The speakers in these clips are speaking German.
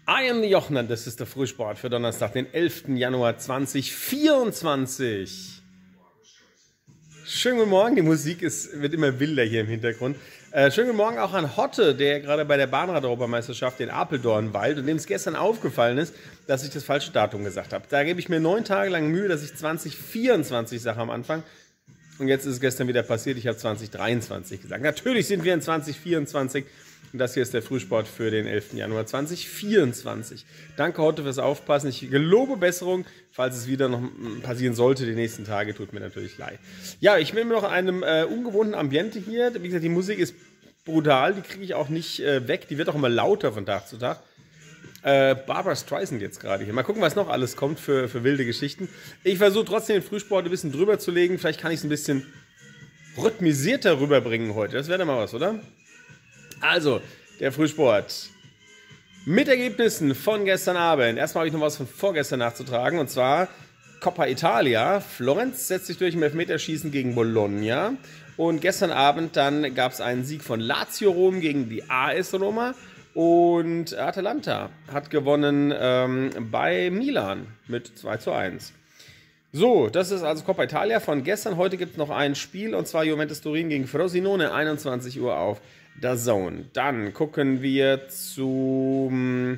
I am the Jochner, das ist der Frühsport für Donnerstag, den 11. Januar 2024. Schönen guten Morgen, die Musik wird immer wilder hier im Hintergrund. Schönen guten Morgen auch an Hotte, der gerade bei der Bahnrad-Europameisterschaft in Apeldoorn weilt und dem es gestern aufgefallen ist, dass ich das falsche Datum gesagt habe. Da gebe ich mir 9 Tage lang Mühe, dass ich 2024 sage am Anfang. Und jetzt ist es gestern wieder passiert, ich habe 2023 gesagt. Natürlich sind wir in 2024 und das hier ist der Frühsport für den 11. Januar 2024. Danke Hotte fürs Aufpassen. Ich gelobe Besserung, falls es wieder noch passieren sollte die nächsten Tage. Tut mir natürlich leid. Ja, ich bin immer noch in einem ungewohnten Ambiente hier. Wie gesagt, die Musik ist brutal, die kriege ich auch nicht weg. Die wird auch immer lauter von Tag zu Tag. Barbra Streisand jetzt gerade hier. Mal gucken, was noch alles kommt für wilde Geschichten. Ich versuche trotzdem den Frühsport ein bisschen drüber zu legen. Vielleicht kann ich es ein bisschen rhythmisierter rüberbringen heute. Das wäre doch mal was, oder? Also, der Frühsport. Mit Ergebnissen von gestern Abend. Erstmal habe ich noch was von vorgestern nachzutragen. Und zwar Coppa Italia. Florenz setzt sich durch im Elfmeterschießen gegen Bologna. Und gestern Abend dann gab es einen Sieg von Lazio Rom gegen die AS Roma. Und Atalanta hat gewonnen bei Milan mit 2:1. So, das ist also Coppa Italia von gestern. Heute gibt es noch ein Spiel, und zwar Juventus Turin gegen Frosinone, 21 Uhr auf DAZN. Dann gucken wir zum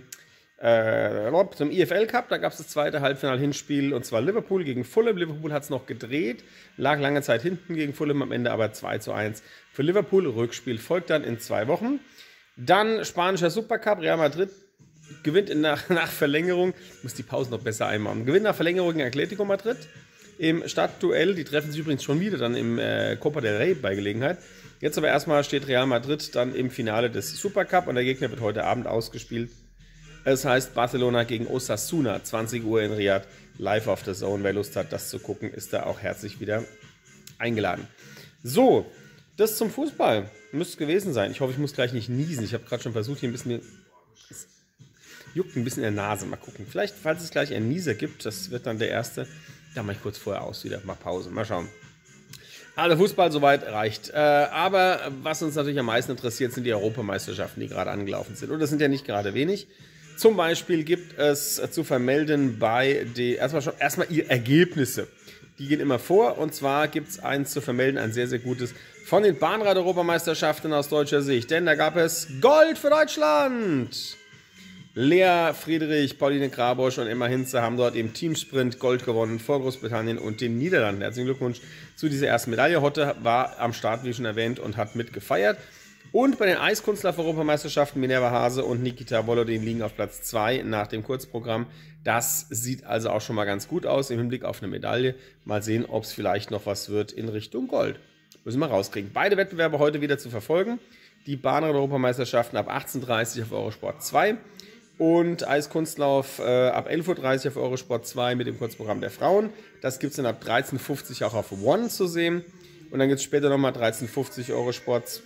IFL Cup. Da gab es das zweite Halbfinal-Hinspiel, und zwar Liverpool gegen Fulham. Liverpool hat es noch gedreht, lag lange Zeit hinten gegen Fulham, am Ende aber 2:1 für Liverpool. Rückspiel folgt dann in 2 Wochen. Dann spanischer Supercup, Real Madrid gewinnt nach Verlängerung, muss die Pause noch besser einmachen, gewinnt nach Verlängerung gegen Atletico Madrid im Stadtduell. Die treffen sich übrigens schon wieder dann im Copa del Rey bei Gelegenheit. Jetzt aber erstmal steht Real Madrid dann im Finale des Supercup und der Gegner wird heute Abend ausgespielt. Es heißt Barcelona gegen Osasuna, 20 Uhr in Riyadh, live auf der Zone. Wer Lust hat, das zu gucken, ist da auch herzlich wieder eingeladen. So, das zum Fußball. Müsste gewesen sein. Ich hoffe, ich muss gleich nicht niesen. Ich habe gerade schon versucht, hier ein bisschen... Es juckt ein bisschen in der Nase. Mal gucken. Vielleicht, falls es gleich einen Nieser gibt, das wird dann der erste. Da mache ich kurz vorher aus wieder. Mach Pause. Mal schauen. Also Fußball soweit reicht. Aber was uns natürlich am meisten interessiert, sind die Europameisterschaften, die gerade angelaufen sind. Und das sind ja nicht gerade wenig. Zum Beispiel gibt es zu vermelden bei den... Erstmal ihre Ergebnisse. Die gehen immer vor, und zwar gibt es eins zu vermelden, ein sehr, sehr gutes von den Bahnrad-Europameisterschaften aus deutscher Sicht. Denn da gab es Gold für Deutschland! Lea Friedrich, Pauline Grabosch und Emma Hinze haben dort im Teamsprint Gold gewonnen vor Großbritannien und den Niederlanden. Herzlichen Glückwunsch zu dieser ersten Medaille. Hotte war am Start, wie schon erwähnt, und hat mitgefeiert. Und bei den Eiskunstlauf-Europameisterschaften Minerva Hase und Nikita Volodin liegen auf Platz 2 nach dem Kurzprogramm. Das sieht also auch schon mal ganz gut aus im Hinblick auf eine Medaille. Mal sehen, ob es vielleicht noch was wird in Richtung Gold. Müssen wir rauskriegen. Beide Wettbewerbe heute wieder zu verfolgen. Die Bahnrad-Europameisterschaften ab 18:30 Uhr auf Eurosport 2 und Eiskunstlauf ab 11:30 Uhr auf Eurosport 2 mit dem Kurzprogramm der Frauen. Das gibt es dann ab 13:50 Uhr auch auf One zu sehen. Und dann gibt es später nochmal 13:50 Uhr Eurosport.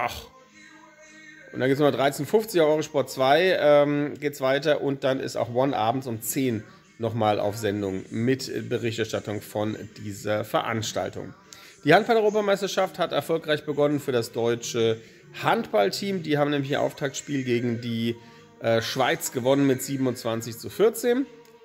Und dann gibt es nochmal 13:50 Uhr Eurosport 2, geht es weiter, und dann ist auch One abends um 10 nochmal auf Sendung mit Berichterstattung von dieser Veranstaltung. Die Handball-Europameisterschaft hat erfolgreich begonnen für das deutsche Handballteam. Die haben nämlich ihr Auftaktspiel gegen die Schweiz gewonnen mit 27:14.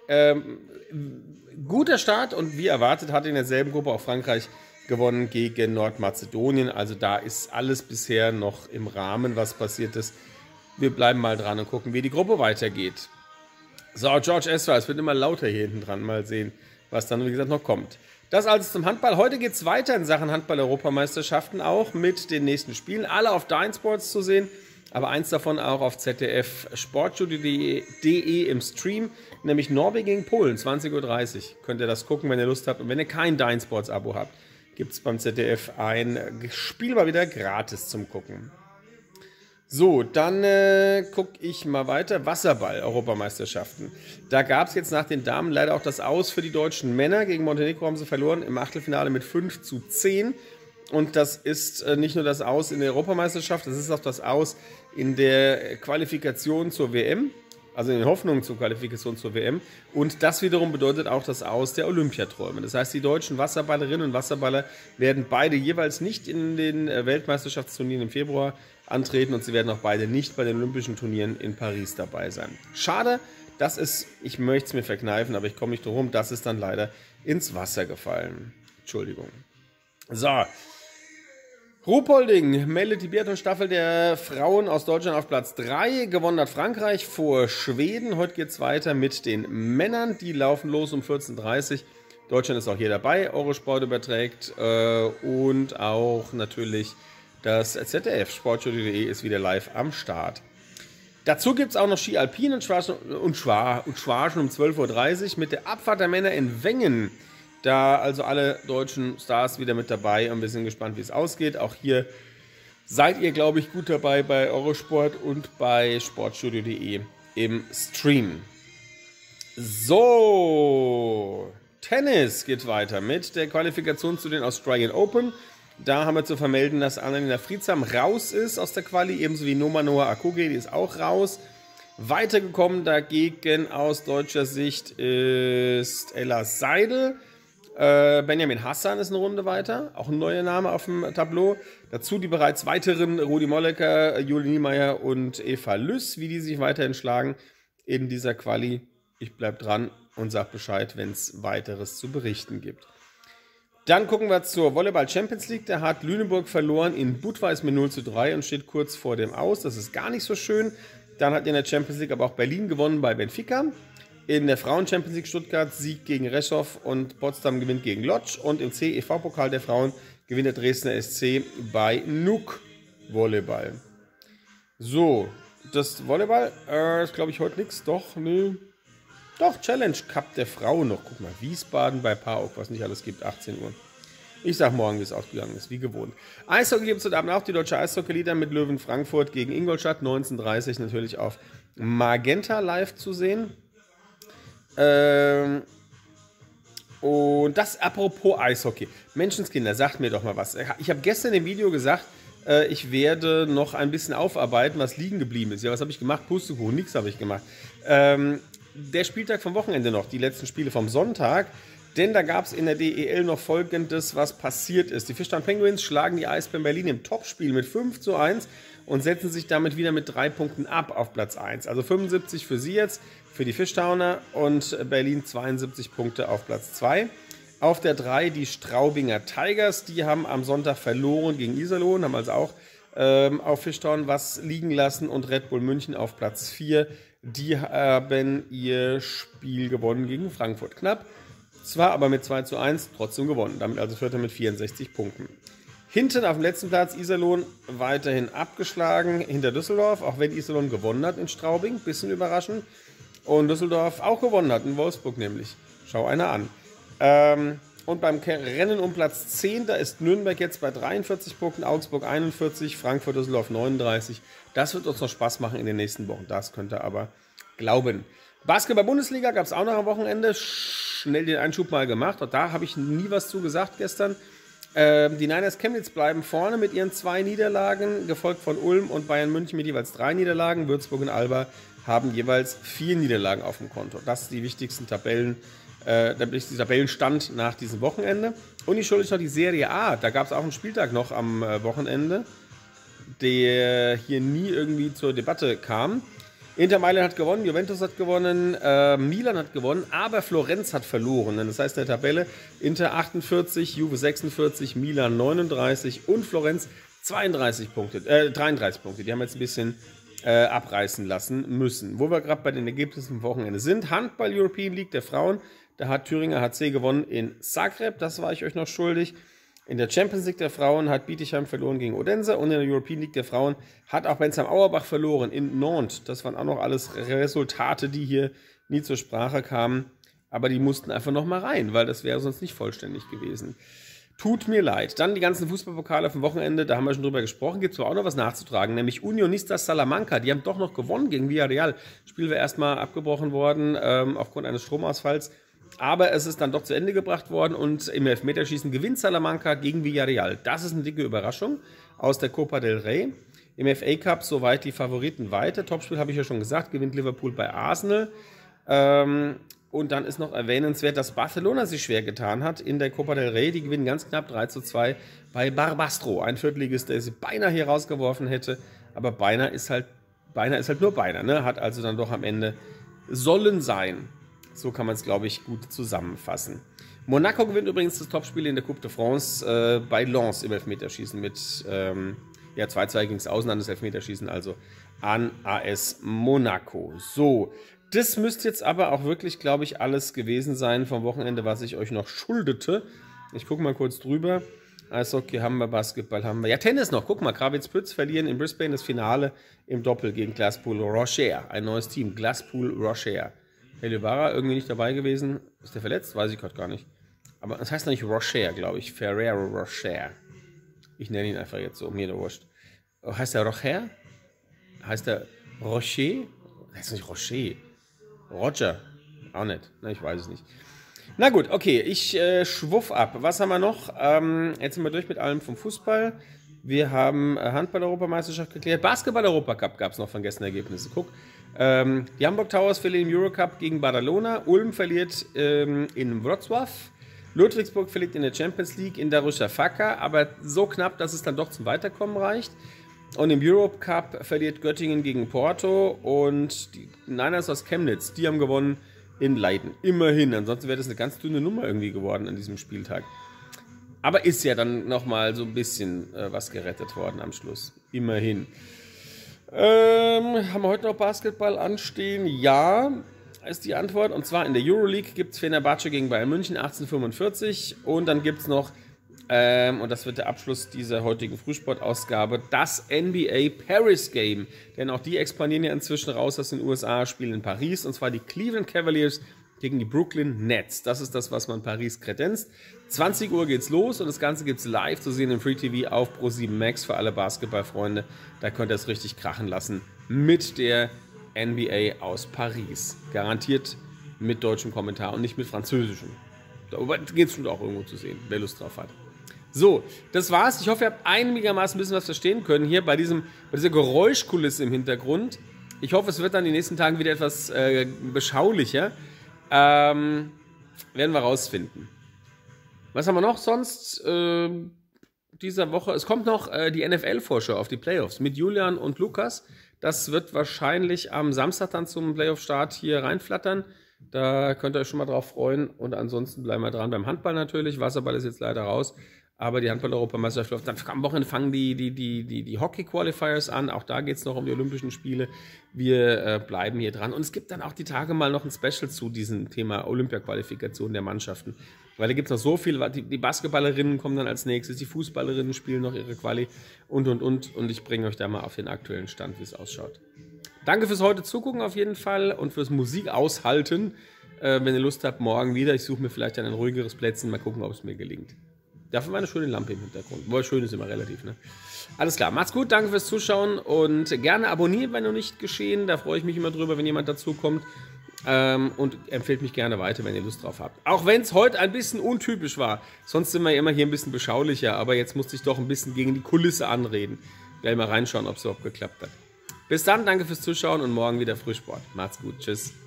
Guter Start, und wie erwartet hat in derselben Gruppe auch Frankreich gewonnen gegen Nordmazedonien. Also da ist alles bisher noch im Rahmen, was passiert ist. Wir bleiben mal dran und gucken, wie die Gruppe weitergeht. So, George Ezra, es wird immer lauter hier hinten dran. Mal sehen, was dann, wie gesagt, noch kommt. Das also zum Handball. Heute geht es weiter in Sachen Handball-Europameisterschaften, auch mit den nächsten Spielen. Alle auf Dynsports zu sehen, aber eins davon auch auf ZDF Sportstudio.de im Stream, nämlich Norwegen gegen Polen, 20:30 Uhr. Könnt ihr das gucken, wenn ihr Lust habt. Und wenn ihr kein Dynsports-Abo habt, gibt es beim ZDF ein Spiel mal wieder gratis zum Gucken. So, dann gucke ich mal weiter. Wasserball-Europameisterschaften. Da gab es jetzt nach den Damen leider auch das Aus für die deutschen Männer. Gegen Montenegro haben sie verloren im Achtelfinale mit 5:10. Und das ist nicht nur das Aus in der Europameisterschaft, das ist auch das Aus in der Qualifikation zur WM. Also in Hoffnung zur Qualifikation zur WM. Und das wiederum bedeutet auch das Aus der Olympiaträume. Das heißt, die deutschen Wasserballerinnen und Wasserballer werden beide jeweils nicht in den Weltmeisterschaftsturnieren im Februar antreten und sie werden auch beide nicht bei den Olympischen Turnieren in Paris dabei sein. Schade, das ist, ich möchte es mir verkneifen, aber ich komme nicht drum herum, das ist dann leider ins Wasser gefallen. Entschuldigung. So. Ruhpolding meldet die Biathlon-Staffel der Frauen aus Deutschland auf Platz 3. Gewonnen hat Frankreich vor Schweden. Heute geht es weiter mit den Männern. Die laufen los um 14:30 Uhr. Deutschland ist auch hier dabei. Eurosport überträgt und auch natürlich das ZDF. Sportstudio.de ist wieder live am Start. Dazu gibt es auch noch Ski Alpin und Schwarschen um 12:30 Uhr mit der Abfahrt der Männer in Wengen. Da also alle deutschen Stars wieder mit dabei und wir sind gespannt, wie es ausgeht. Auch hier seid ihr, glaube ich, gut dabei bei Eurosport und bei Sportstudio.de im Stream. So, Tennis geht weiter mit der Qualifikation zu den Australian Open. Da haben wir zu vermelden, dass Annalena Friedsam raus ist aus der Quali, ebenso wie Noah Akoge, die ist auch raus. Weitergekommen dagegen aus deutscher Sicht ist Ella Seidel. Benjamin Hassan ist eine Runde weiter, auch ein neuer Name auf dem Tableau. Dazu die bereits weiteren Rudi Molleker, Julie Niemeyer und Eva Lüss, wie die sich weiterhin schlagen in dieser Quali. Ich bleibe dran und sage Bescheid, wenn es weiteres zu berichten gibt. Dann gucken wir zur Volleyball Champions League. Da hat Lüneburg verloren in Budweis mit 0:3 und steht kurz vor dem Aus. Das ist gar nicht so schön. Dann hat in der Champions League aber auch Berlin gewonnen bei Benfica. In der Frauen-Champions League Stuttgart Sieg gegen Reschow und Potsdam gewinnt gegen Lodz. Und im CEV-Pokal der Frauen gewinnt der Dresdner SC bei NUK Volleyball. So, das Volleyball ist, glaube ich, heute nichts. Doch, nö. Doch, Challenge Cup der Frauen noch. Guck mal, Wiesbaden bei PAOK, was nicht alles gibt, 18 Uhr. Ich sag morgen, wie es ausgegangen ist, wie gewohnt. Eishockey gibt es heute Abend auch, die deutsche Eishockey-Lieder mit Löwen Frankfurt gegen Ingolstadt, 19:30 natürlich auf Magenta live zu sehen. Und das apropos Eishockey. Menschenskinder, sagt mir doch mal was. Ich habe gestern im Video gesagt, ich werde noch ein bisschen aufarbeiten, was liegen geblieben ist. Ja, was habe ich gemacht? Pustekuchen, nichts habe ich gemacht. Der Spieltag vom Wochenende noch, die letzten Spiele vom Sonntag. Denn da gab es in der DEL noch Folgendes, was passiert ist. Die Fischtown Penguins schlagen die Eisbären Berlin im Topspiel mit 5:1 und setzen sich damit wieder mit 3 Punkten ab auf Platz 1. Also 75 für sie jetzt, für die Fischtowner, und Berlin 72 Punkte auf Platz 2. Auf der 3 die Straubinger Tigers, die haben am Sonntag verloren gegen Iserlohn, haben also auch auf Fischtown was liegen lassen, und Red Bull München auf Platz 4. Die haben ihr Spiel gewonnen gegen Frankfurt. Knapp, zwar aber mit 2:1, trotzdem gewonnen. Damit also Vierter mit 64 Punkten. Hinten auf dem letzten Platz Iserlohn weiterhin abgeschlagen hinter Düsseldorf, auch wenn Iserlohn gewonnen hat in Straubing, bisschen überraschend. Und Düsseldorf auch gewonnen hat, in Wolfsburg nämlich. Schau einer an. Und beim Rennen um Platz 10, da ist Nürnberg jetzt bei 43 Punkten, Augsburg 41, Frankfurt, Düsseldorf 39. Das wird uns noch Spaß machen in den nächsten Wochen, das könnt ihr aber glauben. Basketball-Bundesliga gab es auch noch am Wochenende. Schnell den Einschub mal gemacht. Und da habe ich nie was zu gesagt gestern. Die Niners Chemnitz bleiben vorne mit ihren 2 Niederlagen, gefolgt von Ulm und Bayern München mit jeweils 3 Niederlagen. Würzburg und Alba haben jeweils 4 Niederlagen auf dem Konto. Das ist die wichtigsten Tabellenstand nach diesem Wochenende. Und ich schulde noch die Serie A. Da gab es auch einen Spieltag noch am Wochenende, der hier nie irgendwie zur Debatte kam. Inter Mailand hat gewonnen, Juventus hat gewonnen, Milan hat gewonnen, aber Florenz hat verloren. Das heißt, in der Tabelle Inter 48, Juve 46, Milan 39 und Florenz 33 Punkte. Die haben jetzt ein bisschen abreißen lassen müssen. Wo wir gerade bei den Ergebnissen vom Wochenende sind: Handball European League der Frauen. Da hat Thüringer HC gewonnen in Zagreb, das war ich euch noch schuldig. In der Champions League der Frauen hat Bietigheim verloren gegen Odense, und in der European League der Frauen hat auch Bensheim-Auerbach verloren in Nantes. Das waren auch noch alles Resultate, die hier nie zur Sprache kamen, aber die mussten einfach noch mal rein, weil das wäre sonst nicht vollständig gewesen. Tut mir leid. Dann die ganzen Fußballpokale vom Wochenende, da haben wir schon drüber gesprochen, gibt es aber auch noch was nachzutragen, nämlich Unionistas Salamanca, die haben doch noch gewonnen gegen Villarreal. Das Spiel wäre erstmal abgebrochen worden aufgrund eines Stromausfalls. Aber es ist dann doch zu Ende gebracht worden, und im Elfmeterschießen gewinnt Salamanca gegen Villarreal. Das ist eine dicke Überraschung aus der Copa del Rey. Im FA Cup soweit die Favoriten weiter. Topspiel habe ich ja schon gesagt, gewinnt Liverpool bei Arsenal. Und dann ist noch erwähnenswert, dass Barcelona sich schwer getan hat in der Copa del Rey. Die gewinnen ganz knapp 3:2 bei Barbastro. Ein Viertligist, der sie beinahe hier rausgeworfen hätte. aber beinahe ist halt nur beinahe, ne? Hat also dann doch am Ende sollen sein. So kann man es, glaube ich, gut zusammenfassen. Monaco gewinnt übrigens das Topspiel in der Coupe de France bei Lens im Elfmeterschießen mit 2-2 ging es außen an das Elfmeterschießen, also an AS Monaco. So, das müsste jetzt aber auch wirklich, glaube ich, alles gewesen sein vom Wochenende, was ich euch noch schuldete. Ich gucke mal kurz drüber. Eishockey haben wir, Basketball haben wir. Ja, Tennis noch. Guck mal, Kravitz-Pütz verlieren in Brisbane das Finale im Doppel gegen Glasspool Rocher. Ein neues Team, Glasspool Rocher. Helivara irgendwie nicht dabei gewesen. Ist der verletzt? Weiß ich gerade gar nicht. Aber das heißt nicht Rocher, glaube ich. Ferrero Rocher. Ich nenne ihn einfach jetzt so, mir nur wurscht. Heißt der Rocher? Heißt der Rocher? Heißt nicht Rocher. Roger. Auch nicht. Na, ich weiß es nicht. Na gut, okay. Ich schwuff ab. Was haben wir noch? Jetzt sind wir durch mit allem vom Fußball. Wir haben Handball-Europameisterschaft geklärt. Basketball-Europacup gab es noch von gestern Ergebnisse. Guck. Die Hamburg Towers verlieren im Eurocup gegen Badalona. Ulm verliert in Wrocław. Ludwigsburg verliert in der Champions League in Darüşşafaka, aber so knapp, dass es dann doch zum Weiterkommen reicht. Und im Europe Cup verliert Göttingen gegen Porto und die Niners aus Chemnitz, die haben gewonnen in Leiden. Immerhin, ansonsten wäre das eine ganz dünne Nummer irgendwie geworden an diesem Spieltag. Aber ist ja dann nochmal so ein bisschen was gerettet worden am Schluss. Immerhin. Haben wir heute noch Basketball anstehen? Ja, ist die Antwort. Und zwar in der Euroleague gibt es Fenerbahce gegen Bayern München 1845. Und dann gibt es noch, und das wird der Abschluss dieser heutigen Frühsportausgabe, das NBA Paris Game. Denn auch die expandieren ja inzwischen raus aus den USA, spielen in Paris. Und zwar die Cleveland Cavaliers gegen die Brooklyn Nets. Das ist das, was man Paris kredenzt. 20 Uhr geht's los und das Ganze gibt's live zu sehen im Free TV auf Pro7 Max für alle Basketballfreunde. Da könnt ihr es richtig krachen lassen mit der NBA aus Paris. Garantiert mit deutschem Kommentar und nicht mit französischem. Da geht's schon auch irgendwo zu sehen, wer Lust drauf hat. So, das war's. Ich hoffe, ihr habt einigermaßen ein bisschen was verstehen können hier bei dieser Geräuschkulisse im Hintergrund. Ich hoffe, es wird dann in den nächsten Tagen wieder etwas beschaulicher. Werden wir rausfinden. Was haben wir noch sonst dieser Woche? Es kommt noch die NFL-Vorschau auf die Playoffs mit Julian und Lukas. Das wird wahrscheinlich am Samstag dann zum Playoff-Start hier reinflattern. Da könnt ihr euch schon mal drauf freuen. Und ansonsten bleiben wir dran beim Handball natürlich. Wasserball ist jetzt leider raus. Aber die Handball-Europameisterschaft läuft. Dann am Wochenende fangen die Hockey-Qualifiers an. Auch da geht es noch um die Olympischen Spiele. Wir bleiben hier dran. Und es gibt dann auch die Tage mal noch ein Special zu diesem Thema Olympia-Qualifikation der Mannschaften. Weil da gibt es noch so viel. Die Basketballerinnen kommen dann als nächstes. Die Fußballerinnen spielen noch ihre Quali und. Und ich bringe euch da mal auf den aktuellen Stand, wie es ausschaut. Danke fürs heute Zugucken auf jeden Fall und fürs Musik aushalten. Wenn ihr Lust habt, morgen wieder. Ich suche mir vielleicht ein ruhigeres Plätzchen. Mal gucken, ob es mir gelingt. Dafür war eine schöne Lampe im Hintergrund. Wobei schön ist immer relativ, ne? Alles klar, macht's gut, danke fürs Zuschauen und gerne abonnieren, wenn noch nicht geschehen. Da freue ich mich immer drüber, wenn jemand dazukommt. Und empfehlt mich gerne weiter, wenn ihr Lust drauf habt. Auch wenn es heute ein bisschen untypisch war. Sonst sind wir ja immer hier ein bisschen beschaulicher. Aber jetzt musste ich doch ein bisschen gegen die Kulisse anreden. Gleich mal reinschauen, ob es überhaupt geklappt hat. Bis dann, danke fürs Zuschauen und morgen wieder Frühsport. Macht's gut, tschüss.